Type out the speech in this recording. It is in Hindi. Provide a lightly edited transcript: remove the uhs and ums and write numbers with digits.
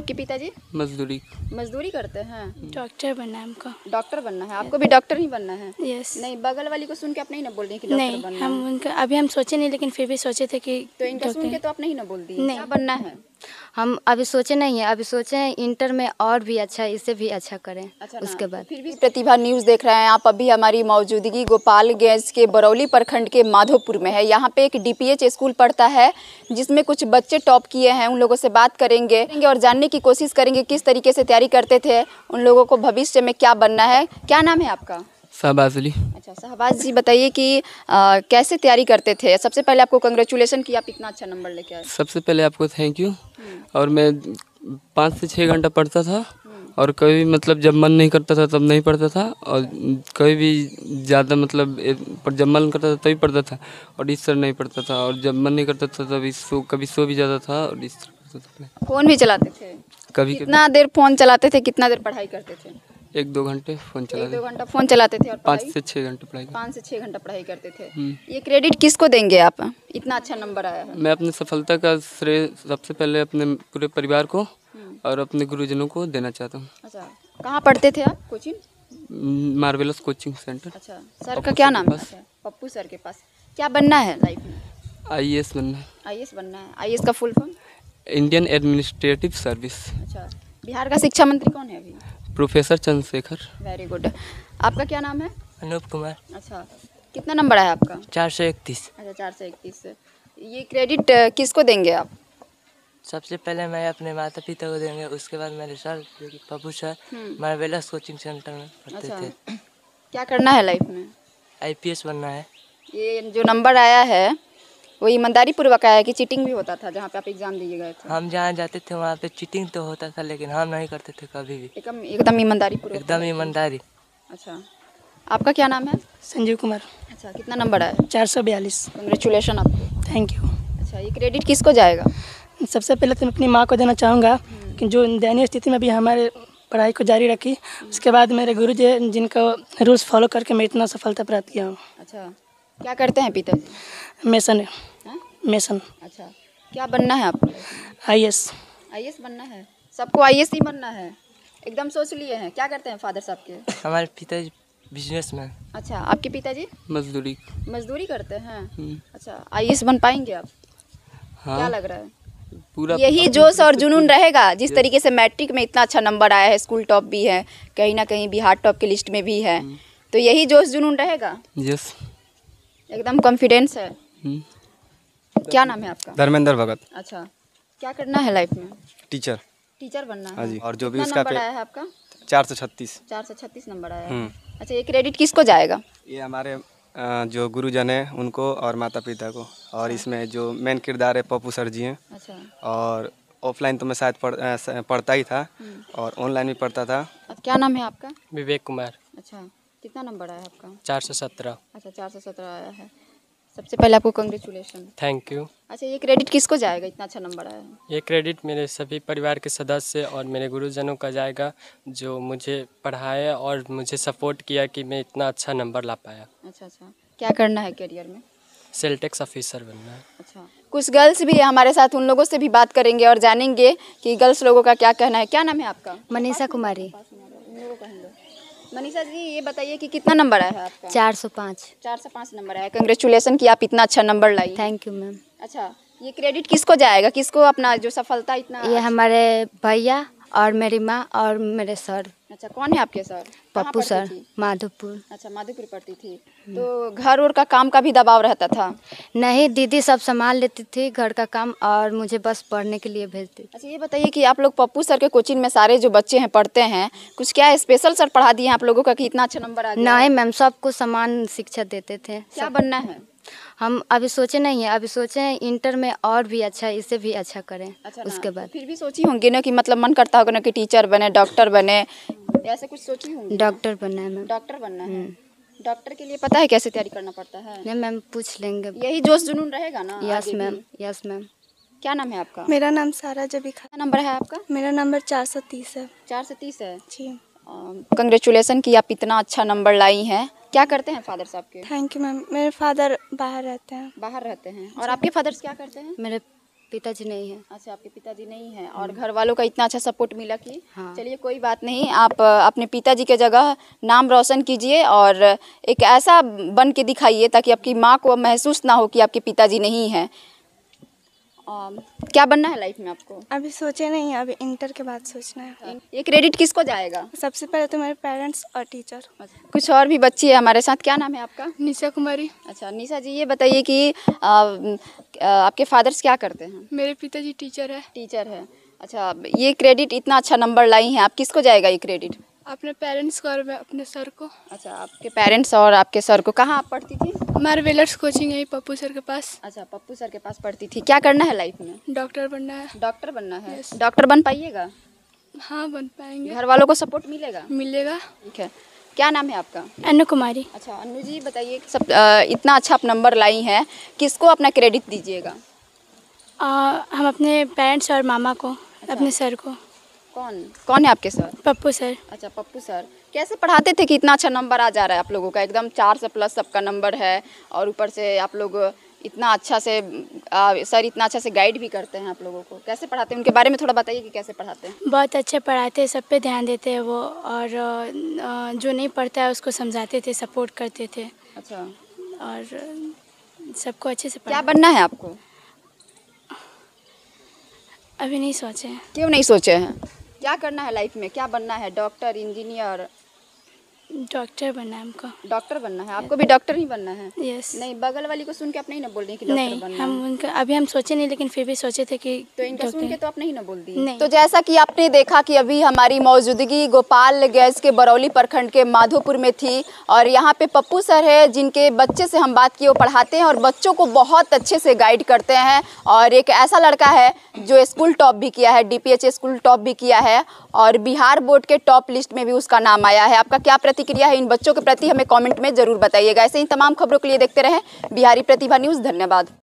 आपके पिताजी? मजदूरी। मजदूरी करते हैं। डॉक्टर बनना है हमको। डॉक्टर बनना है आपको? भी डॉक्टर ही बनना है? यस। नहीं, बगल वाली को सुन के आप नहीं ना बोल रही हैं कि डॉक्टर बनना है? हम उनका अभी हम सोचे नहीं, लेकिन फिर भी सोचे थे कि तो इनका सुन के तो आप नहीं ना बोल दी? नहीं। क्या बनना है? हम अभी सोचे नहीं है, अभी सोचे हैं इंटर में और भी अच्छा, इससे भी अच्छा करें। अच्छा उसके बाद फिर भी प्रतिभा न्यूज़ देख रहे हैं आप। अभी हमारी मौजूदगी गोपालगंज के बरौली प्रखंड के माधोपुर में है। यहाँ पे एक डीपीएच स्कूल पढ़ता है जिसमें कुछ बच्चे टॉप किए हैं। उन लोगों से बात करेंगे और जानने की कोशिश करेंगे किस तरीके से तैयारी करते थे, उन लोगों को भविष्य में क्या बनना है। क्या नाम है आपका? शहबाज अली। अच्छा शहबाज जी, बताइए कि कैसे तैयारी करते थे? सबसे पहले आपको कंग्रेचुलेसन कि आप इतना अच्छा नंबर लेके आए। सबसे पहले आपको थैंक यू। और मैं 5 से 6 घंटा पढ़ता था और कभी मतलब जब मन नहीं करता था तब नहीं पढ़ता था, और कभी भी ज़्यादा मतलब जब मन करता था तभी पढ़ता था और इस तरह नहीं पढ़ता था, और जब मन नहीं करता था तभी कभी सो भी जाता था और इस तरह करता था। फ़ोन भी चलाते थे? कभी कितना देर फ़ोन चलाते थे, कितना देर पढ़ाई करते थे? 1-2 घंटे फ़ोन चलाते। 1-2 घंटा फ़ोन चलाते थे और 5 से 6 घंटे पढ़ाई। 5 से 6 घंटा पढ़ाई करते थे। ये क्रेडिट किसको देंगे आप? इतना अच्छा नंबर आया है। मैं अपनी सफलता का श्रेय सबसे पहले अपने पूरे परिवार को और अपने गुरुजनों को देना चाहता हूँ। अच्छा, कहाँ पढ़ते थे आप? कोचिंग? Marvellous coaching centre. अच्छा, सर का क्या नाम है? पप्पू सर के पास। क्या बनना है लाइफ में? IAS बनना है। IAS बनना है। IAS का full form? Indian administrative service. अच्छा, बिहार का शिक्षा मंत्री कौन है अभी? प्रोफेसर चंद्रशेखर। Very good. आपका क्या नाम है? अनूप कुमार। अच्छा, कितना नंबर आया आपका? 431। अच्छा 431। ये क्रेडिट किसको देंगे आप? सबसे पहले मैं अपने माता पिता को देंगे, उसके बाद मेरे sir Pappu sir marvellous coaching centre में पढ़ते थे। क्या करना है लाइफ में? IPS बनना है। ये जो नंबर आया है वो ईमानदारी पूर्वक आया है कि चीटिंग भी होता था जहाँ पे आप एग्जाम दिए गए थे? हम जहाँ जाते थे वहाँ पे चीटिंग तो होता था, लेकिन हम नहीं करते थे कभी भी। एकदम ईमानदारी पूर्वक? एकदम ईमानदारी। अच्छा, आपका क्या नाम है? संजीव कुमार। अच्छा, कितना नंबर आया? 442। कंग्रेचुलेशन आपको। Thank you. अच्छा, ये क्रेडिट किसको जाएगा? सबसे पहले तो मैं अपनी माँ को देना चाहूँगा कि जो दयनीय स्थिति में भी हमारे पढ़ाई को जारी रखी। उसके बाद मेरे गुरु जी जिनका रूल्स फॉलो करके मैं इतना सफलता प्राप्त किया हूँ। अच्छा, क्या करते हैं पिताजी? मेसन है। मेसन। अच्छा, क्या बनना है आपको? IAS। IAS बनना है? सबको IAS ही बनना है? एकदम सोच लिए हैं। क्या करते हैं फादर साहब के? हमारे पिताजी बिजनेसमैन। अच्छा, आपके पिताजी? मजदूरी। मजदूरी करते हैं? अच्छा, IAS बन पाएंगे आप? हाँ। क्या लग रहा है? पूरा यही जोश और जुनून रहेगा जिस तरीके से मैट्रिक में इतना अच्छा नंबर आया है, स्कूल टॉप भी है, कहीं ना कहीं बिहार टॉप की लिस्ट में भी है, तो यही जोश जुनून रहेगा? यस। एकदम कॉन्फिडेंस है। क्या नाम है आपका? धर्मेंद्र भगत। अच्छा, क्या करना है लाइफ में? टीचर। टीचर बनना है? हाँ जी। और जो भी कितना उसका नंबर आया है आपका? 436। 436 नंबर आया है। अच्छा, ये क्रेडिट किसको जाएगा? ये हमारे जो गुरुजन हैं उनको और माता पिता को, और इसमें जो मेन किरदार है पप्पू सर जी हैं। अच्छा। और ऑफलाइन तो मैं शायद पढ़ता ही था और ऑनलाइन भी पढ़ता था। क्या नाम है आपका? विवेक कुमार। अच्छा, कितना नंबर आया आपका? 417। अच्छा, 417 आया है। सबसे पहले आपको कंग्रेचुलेशन। Thank you. अच्छा, ये क्रेडिट किसको जाएगा? इतना अच्छा नंबर आया है। ये क्रेडिट मेरे सभी परिवार के सदस्य और मेरे गुरुजनों का जाएगा, जो मुझे पढ़ाया और मुझे सपोर्ट किया कि मैं इतना अच्छा नंबर ला पाया। अच्छा, क्या करना है करियर में? सेल टैक्स ऑफिसर बनना है। अच्छा, कुछ गर्ल्स भी है हमारे साथ, उन लोगों से भी बात करेंगे और जानेंगे कि गर्ल्स लोगों का क्या कहना है। क्या नाम है आपका? मनीषा कुमारी। मनीषा जी, ये बताइए कि कितना नंबर आया है आपका? 405। 405 नंबर आया है। कंग्रेचुलेसन कि आप इतना अच्छा नंबर लाई। Thank you ma'am. अच्छा, ये क्रेडिट किसको जाएगा? किसको अपना जो सफलता इतना? ये हमारे भैया और मेरी माँ और मेरे सर। अच्छा, कौन है आपके सर? पप्पू सर, माधोपुर। अच्छा, माधोपुर पढ़ती थी। तो घर और का काम का भी दबाव रहता था? नहीं, दीदी सब संभाल लेती थी घर का काम और मुझे बस पढ़ने के लिए भेजती। अच्छा, ये बताइए कि आप लोग पप्पू सर के कोचिंग में सारे जो बच्चे हैं पढ़ते हैं, कुछ क्या स्पेशल सर पढ़ा दिए हैं आप लोगों का कि इतना अच्छा नंबर आ गया? नहीं मैम, सबको समान शिक्षा देते थे। क्या बनना है? हम अभी सोचे नहीं है, अभी सोचे हैं इंटर में और भी अच्छा, इससे भी अच्छा करें। अच्छा, उसके बाद फिर भी सोची होंगी ना कि मतलब मन करता होगा ना कि टीचर बने, डॉक्टर बने, ऐसे कुछ सोची होंगी? डॉक्टर बनना है मैम। डॉक्टर बनना है। डॉक्टर के लिए पता है कैसे तैयारी करना पड़ता है? नहीं मैम, पूछ लेंगे। यही जोश जुनून रहेगा ना? Yes ma'am, yes ma'am. क्या नाम है आपका? मेरा नाम सारा जबी खान। क्या नंबर है आपका? मेरा नंबर 430 है। 430 है जी। कंग्रेचुलेसन कि आप इतना अच्छा नंबर लाई हैं। क्या करते हैं फादर साहब के? Thank you ma'am. मेरे फादर बाहर रहते हैं। बाहर रहते हैं। और आपके फादर्स क्या करते हैं? मेरे पिताजी नहीं है। अच्छा, आपके पिताजी नहीं हैं और घर वालों का इतना अच्छा सपोर्ट मिला कि हाँ। चलिए कोई बात नहीं, आप अपने पिताजी के जगह नाम रोशन कीजिए और एक ऐसा बन के दिखाइए ताकि आपकी माँ को महसूस ना हो कि आपके पिताजी नहीं हैं। क्या बनना है लाइफ में आपको? अभी सोचे नहीं, अभी इंटर के बाद सोचना है। ये क्रेडिट किसको जाएगा? सबसे पहले तो मेरे पेरेंट्स और टीचर। कुछ और भी बच्ची है हमारे साथ, क्या नाम है आपका? निशा कुमारी। अच्छा निशा जी, ये बताइए कि आपके फादर्स क्या करते हैं? मेरे पिताजी टीचर है। टीचर है। अच्छा, ये क्रेडिट इतना अच्छा नंबर लाई हैं आप, किसको जाएगा ये क्रेडिट? अपने पेरेंट्स को और अपने सर को। अच्छा, आपके पेरेंट्स और आपके सर को। कहाँ आप पढ़ती थी? मार्वेलर्स कोचिंग है पप्पू सर के पास। अच्छा, पप्पू सर के पास पढ़ती थी। क्या करना है लाइफ में? डॉक्टर बनना है। डॉक्टर बनना है। डॉक्टर बन पाइएगा? हाँ, बन पाएंगे। घर वालों को सपोर्ट मिलेगा? मिलेगा। ठीक है। क्या नाम है आपका? अनु कुमारी। अच्छा अनु जी, बताइए सब इतना अच्छा आप नंबर लाई हैं, किसको अपना क्रेडिट दीजिएगा? हम अपने पेरेंट्स और मामा को। अपने सर को। कौन है आपके सर? पप्पू सर। अच्छा, पप्पू सर। कैसे पढ़ाते थे कि इतना अच्छा नंबर आ जा रहा है आप लोगों का? एकदम 4 से प्लस सबका नंबर है और ऊपर से आप लोग इतना अच्छा से सर इतना अच्छा से गाइड भी करते हैं आप लोगों को। कैसे पढ़ाते हैं, उनके बारे में थोड़ा बताइए कि कैसे पढ़ाते हैं? बहुत अच्छे पढ़ाते हैं, सब पे ध्यान देते हैं वो, और जो नहीं पढ़ता है उसको समझाते थे, सपोर्ट करते थे। अच्छा, और सबको अच्छे से क्या बनना है आपको? अभी नहीं सोचे हैं। क्यों नहीं सोचे हैं? क्या करना है लाइफ में, क्या बनना है? Doctor, engineer? डॉक्टर बनना है हमको। डॉक्टर बनना है आपको? भी डॉक्टर ही बनना है? यस। नहीं, बगल वाली को सुन के आप नहीं ना बोल रही कि डॉक्टर नहीं, बनना हम है? उनका अभी हम सोचे नहीं, लेकिन फिर भी सोचे थे कि तो इनका सुन के तो आप नहीं ना बोल दी? नहीं। तो जैसा कि आपने देखा कि अभी हमारी मौजूदगी गोपालगंज के बरौली प्रखंड के माधोपुर में थी और यहाँ पे पप्पू सर है जिनके बच्चे से हम बात किए, वो पढ़ाते हैं और बच्चों को बहुत अच्छे से गाइड करते हैं। और एक ऐसा लड़का है जो स्कूल टॉप भी किया है, DPH स्कूल टॉप भी किया है और बिहार बोर्ड के टॉप लिस्ट में भी उसका नाम आया है। आपका क्या प्रतिक्रिया है इन बच्चों के प्रति, हमें कमेंट में ज़रूर बताइएगा। ऐसे ही तमाम खबरों के लिए देखते रहें बिहारी प्रतिभा न्यूज़। धन्यवाद।